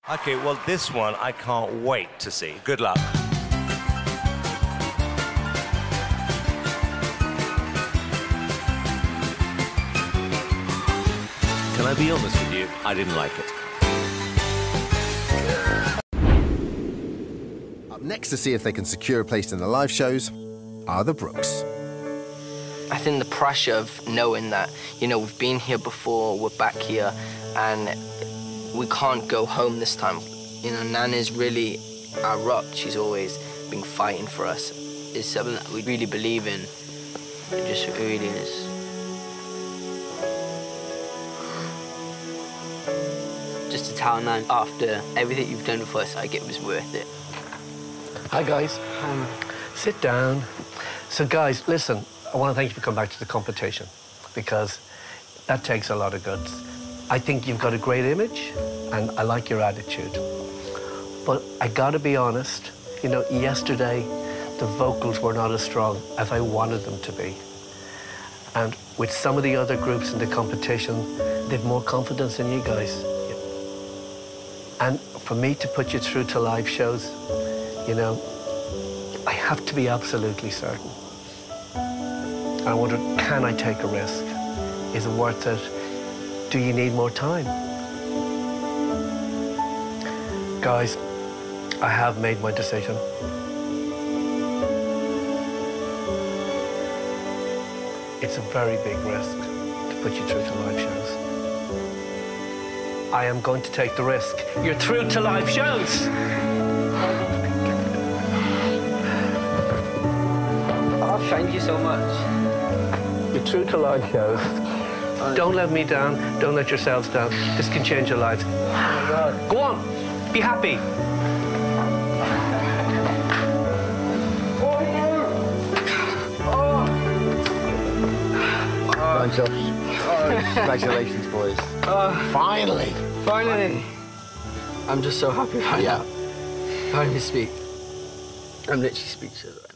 OK, well, this one I can't wait to see. Good luck. Can I be honest with you? I didn't like it. Up next to see if they can secure a place in the live shows are the Brooks. I think the pressure of knowing that, you know, we've been here before, we're back here, and we can't go home this time. You know, Nana's really our rock. She's always been fighting for us. It's something that we really believe in. It just really is. Just to tell Nan, after everything you've done for us, like, it was worth it. Hi, guys. Sit down. So, guys, listen, I want to thank you for coming back to the competition, because that takes a lot of guts. I think you've got a great image, and I like your attitude. But I got to be honest, you know, yesterday, the vocals were not as strong as I wanted them to be. And with some of the other groups in the competition, they've more confidence in you guys. And for me to put you through to live shows, you know, I have to be absolutely certain. And I wonder, can I take a risk? Is it worth it? Do you need more time? Guys, I have made my decision. It's a very big risk to put you through to live shows. I am going to take the risk. You're through to live shows. Oh, thank you so much. You're through to live shows. Don't let me down. Don't let yourselves down. This can change your lives. Oh my God. Go on. Be happy. Congratulations, boys. Finally. Finally. I'm just so happy right now. I can't even speak. I'm literally speechless.